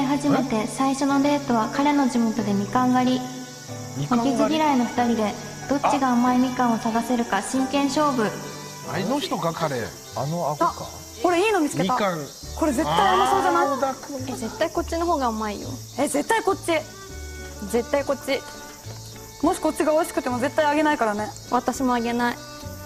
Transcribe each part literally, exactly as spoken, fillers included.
初めて最初のデートは彼の地元でみかん狩り。負けず嫌いのふたりでどっちが甘いみかんを探せるか真剣勝負。 あの人か彼。 あの顎か。 これいいの見つけた。 みかん。 これ絶対甘そうじゃない？ え、絶対こっちの方が甘いよ。 え、絶対こっち。 絶対こっち。 もしこっちが美味しくても絶対あげないからね。 私もあげない。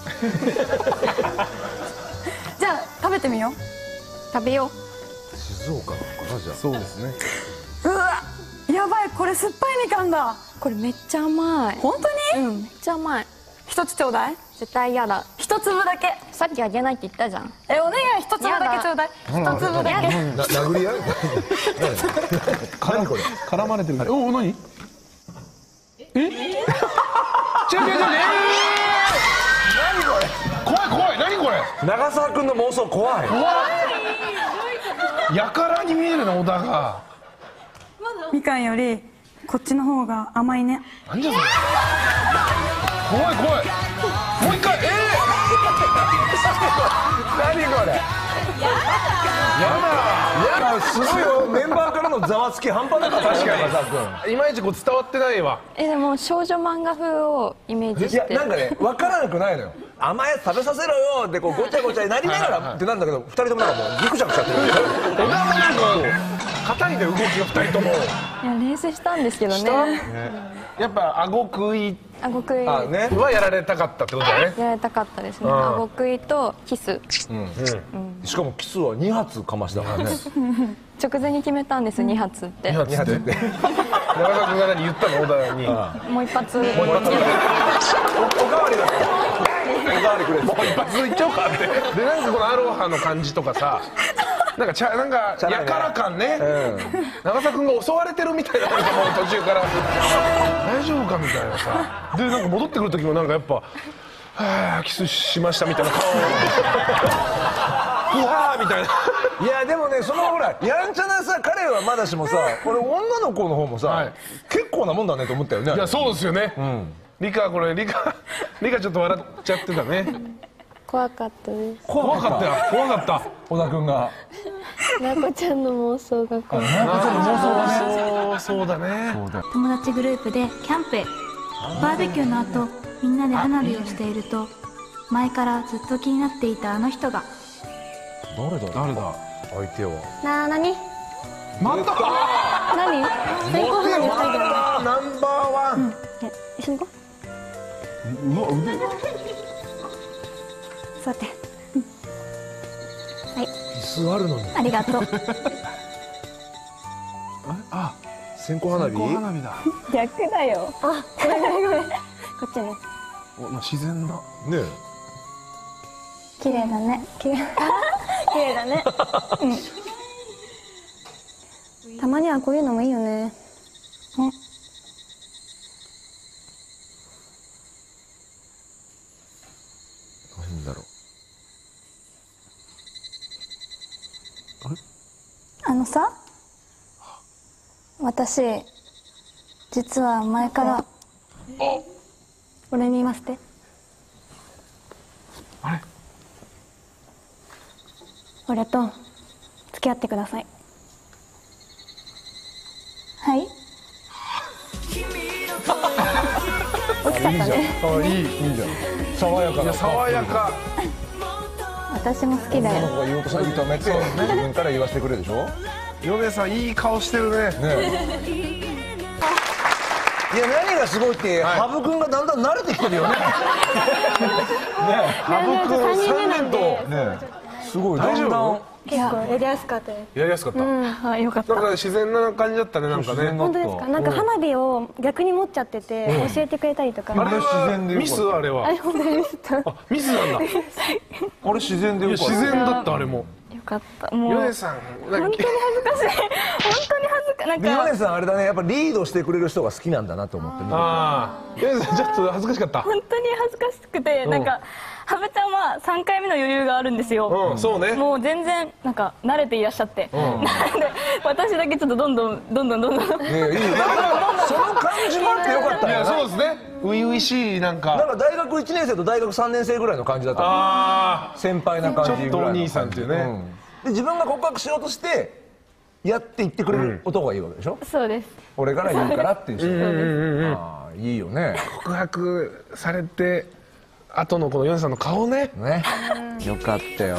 じゃあ食べてみよう。 食べよう。静岡なのかなじゃあ。 そうですね。 うわ、やばい、これ酸っぱいみかんだ。 これめっちゃ甘い。 本当に？ うん、めっちゃ甘い。 一つちょうだい。 絶対嫌だ。 一粒だけ。 さっきあげないって言ったじゃん。 え、お願い、一粒だけちょうだい。一粒だけ。 殴り合う？何これ？ 絡まれてる。おお、何？え？違う違う違う。何これ？怖い怖い。何これ？ 長澤君の妄想怖い。 怖い。やからに見えるな、小田が。 みかんよりこっちの方が甘いね。 なんじゃそれ。怖い怖い。もう一回。ええ。 何これ。やだ。やだ。すごいよ。メンバーからのざわつき半端なかった。 確かに。いまいちこう伝わってないわ。 え、でも少女漫画風をイメージして。 いや、なんかね、分からなくないのよ。甘いやつ食べさせろよってこうごちゃごちゃになりながらってなんだけど、二人ともなんかもうギクシャクしちゃってる。 小田もなんか硬いんだよ、動きが二人とも。 いや、練習したんですけどね。 やっぱ顎食い顎食いはやられたかったってことだね。 やられたかったですね。顎食いとキス。 しかもキスはに発かましだからね。 直前に決めたんです、に発って。 に発って。長澤君が何言ったの、小田に。 もう一発。 もう一発。 おかわりだ。おかわりくれ。 もう一発いっちゃおうかって。で、なんかこのアロハの感じとかさ。なんかちゃなんかやから感ね。長澤君が襲われてるみたいな、なんかもう途中から大丈夫かみたいなさ。でなんか戻ってくる時もなんかやっぱ「はあキスしました」みたいな顔を「うわー」みたいな。 いやでもね、そのほらやんちゃなさ彼はまだしもさ、これ女の子の方もさ結構なもんだねと思ったよね。 いやそうですよね。リカこれリカリカちょっと笑っちゃってたね。 怖かったです。 怖かったよ。怖かった。 小田君が。 なこちゃんの妄想が怖い。 なこちゃんの妄想がね。そうだね。 友達グループでキャンプへ。バーベキューの後、みんなで花火をしていると、前からずっと気になっていたあの人が。 誰だ誰だ相手は。 なあ、なに？ また。 何？線香花火二人で。 ナンバーワン。 一緒に行こう。うわ腕。 座って。はい。 椅子あるのに。 ありがとう。 あ、線香花火。 線香花火だ。 逆だよ。あ、ごめんごめんごめん。こっちね。 お、自然だ。ね綺麗だね。綺麗。綺麗だね。うん。たまにはこういうのもいいよね。ね。 何だろう。 あのさ、私実は前から俺に言いますって。 あれ？ 俺と付き合ってください。はい。大きかったね。 あ、いい、いいじゃん。爽やかな。 爽やか。 私も好きだよ。 女の子が言おうとしたら認めて、自分から言わせてくれるでしょ。 米さんいい顔してるね。 いや何がすごいって、羽生君がだんだん慣れてきてるよね。 羽生君さんねんと。 ね、すごい。 大丈夫？ 結構やりやすかったです。 やりやすかった。 うん、はい、よかった。 なんか自然な感じだったね、なんかね。 本当ですか？なんか花火を逆に持っちゃってて教えてくれたりとか。 あれはミス？あれは。 あれ本当にミスった。 あ、ミスなんだ。 あれ自然でよかった。 自然だったあれも。 よかった。もう。 ヨネさん。 本当に恥ずかしい。本当に恥ずかなんか。 ヨネさんあれだね、やっぱリードしてくれる人が好きなんだなと思って見てて。 ああ。ヨネさんちょっと恥ずかしかった。 本当に恥ずかしくて、なんか。羽生ちゃんはさんかいめの余裕があるんですよ。 うん、そうね。 もう全然なんか慣れていらっしゃって、なんで私だけちょっとどんどんどんどんどんどん。 ねえ、いい。その感じもあってよかったね。 いや、そうですね。初々しいなんか。 なんか大学いちねん生と大学さんねん生ぐらいの感じだった。ああ。先輩な感じぐらい。 ちょっとお兄さんっていうね。 で自分が告白しようとしてやって言ってくれる男がいいわけでしょ。 そうです。 俺から言うからっていう人。 そうです。 ああいいよね。 告白されて後のこのヨネさんの顔ね。 ね。よかったよ。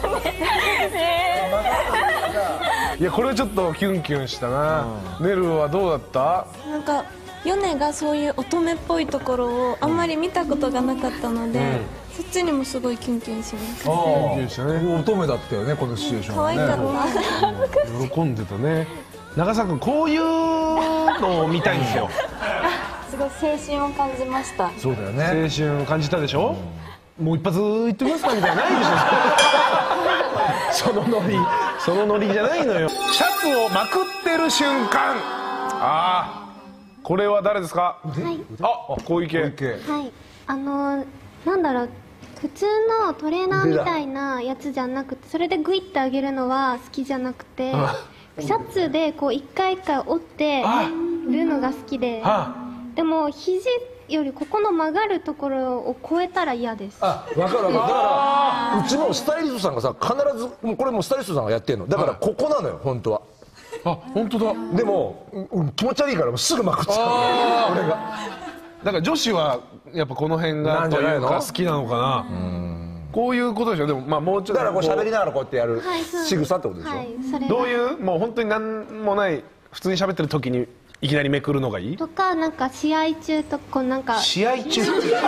いやこれちょっとキュンキュンしたな。ネルはどうだった？ なんかヨネがそういう乙女っぽいところをあんまり見たことがなかったので、うん、そっちにもすごいキュンキュンしました。キュンキュンしたね。 乙女だったよねこのシチュエーション、ね。 可愛かった。喜んでたね。長澤君こういうのを見たいんですよ。 すごい青春を感じました。 そうだよね。 青春を感じたでしょ。うん、もう一発言ってみますかみたいなないでしょ。そのノリそのノリじゃないのよ。シャツをまくってる瞬間。ああ。これは誰ですか？ はい。 あ、小池。 はい。あのなんだろう、普通のトレーナーみたいなやつじゃなくて、それでグイって上げるのは好きじゃなくて、シャツでこう一回一回折ってるのが好きで、でも肘よりここの曲がるところを超えたら嫌です。 あ、分かる分かる。だからうちのスタイリストさんがさ、必ずもうこれもスタイリストさんがやってるの。だからここなのよ本当は。 あ、本当だ。 でも、うん、気持ち悪いからすぐまくっちゃう。俺が。 だから女子はやっぱこの辺がというか好きなのかな。こういうことでしょ。でもまあもうちょっと。 だからこう喋りながらこうやってやる仕草ってことでしょ。はい、 どういうもう本当に何もない普通に喋ってる時にいきなりめくるのがいい？ とかなんか試合中とこうなんか。 試合中。シチュエーション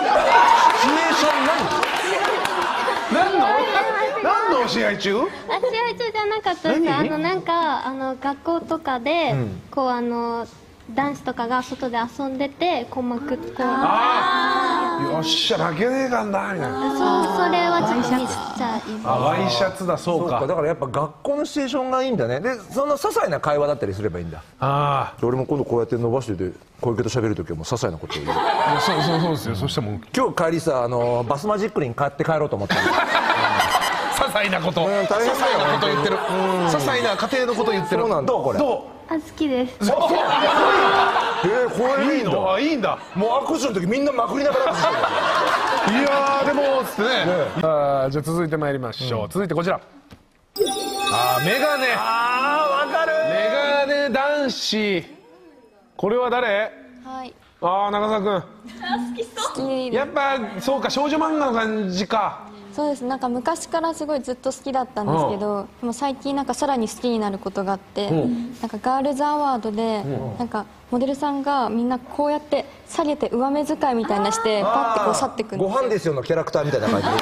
何？何の？何の試合中？ あ、試合中じゃなかったですか。あのなんかあの学校とかで、うん、こうあの男子とかが外で遊んでてこうまくこう。 ああ。よっしゃ負けねえかんなみたいな。 そう、それはちょっと見ちゃいます。 あ、ワイシャツだ。そうか。 だからやっぱ学校のシチュエーションがいいんだね。でその些細な会話だったりすればいいんだ。ああ。俺も今度こうやって伸ばしてて小池と喋る時はもう些細なことを言う。 そうそうそうですよ。そしたらもう今日帰りさあのバスマジックリン買って帰ろうと思った些細なこと、些細なこと言ってる、些細な家庭のこと言ってる。 そうなんだ。どうこれ？ どう？あ、好きです。 えー、これいいんだ。 あ、いいんだ。 もう握手の時みんなまくりながら握手してる。いやーでもつってね。あ、じゃあ続いてまいりましょう。続いてこちら。あ、メガネ。 あー、わかる。 メガネ男子。これは誰？ はい。 ああ、長澤君。 好きそう。 好き。 やっぱそうか、少女漫画の感じか。 そうです。なんか昔からすごいずっと好きだったんですけど、でも最近なんかさらに好きになることがあって、なんかガールズアワードでなんかモデルさんがみんなこうやって下げて上目遣いみたいなしてパッてこう去ってくるんですよ。 ご飯ですよのキャラクターみたいな感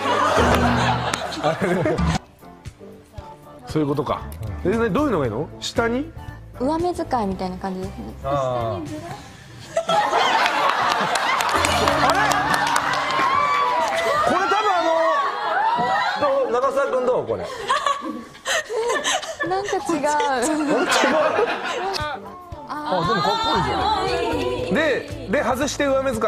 じ。そういうことか。え、どういうのがいいの？下に？ 上目遣いみたいな感じですね。 ああ。これ多分あのどう長澤君どうこれ？ なんか違う。 違う。あ、でもかっこいいじゃん。 で、で外して上目遣い。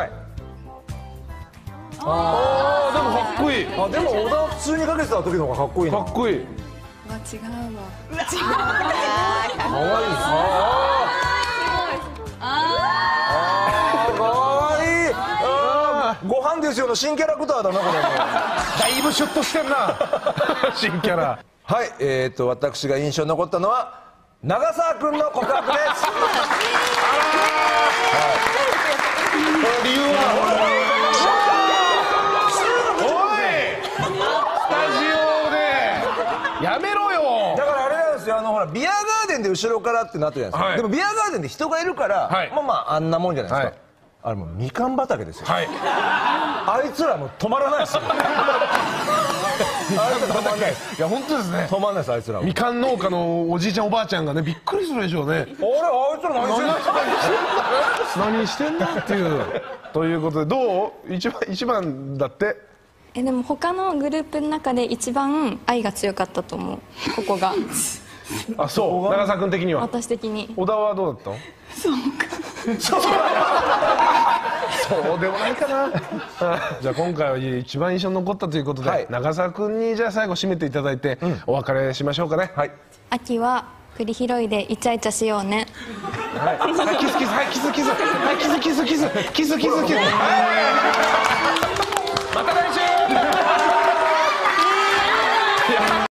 ああ、でもかっこいい。 あ、でも小田普通にかけてた時の方がかっこいいな。 かっこいい。 違うわ。 かわいい。ああ、かわいい。ああ、ご飯ですよの新キャラクターだなこれ。 だいぶシュッとしてんな。新キャラ。 はい、えーと私が印象に残ったのは長澤君の告白です。 理由はおいスタジオでやめろよ。 だからあれなんですよ、あのほらビアガーデンで後ろからってなってるじゃないですか、はい、でもビアガーデンで人がいるから、はい、まあまああんなもんじゃないですか、はい、あれもうみかん畑ですよ、はい、あいつらもう止まらないですよ。あいつら止まらないです。 いや本当ですね、 止まらないです。あいつらみかん農家のおじいちゃんおばあちゃんがねびっくりするでしょうね。あれあいつら何してんだ何してんだっていうということで、どう一番一番だって。 えでも他のグループの中で一番愛が強かったと思う、ここが。 あ、そう長澤君的には。 私的に。 小田はどうだったの？ そうか。 そうそうでもないかな。じゃあ今回は一番印象に残ったということで、はい、長澤君にじゃあ最後締めていただいて、うん、お別れしましょうかね。はい。 秋は栗拾いでイチャイチャしようね。 はい、はい、キスキス、はい、キスキス、はい、キスキスキスキスキスキスキス。またね。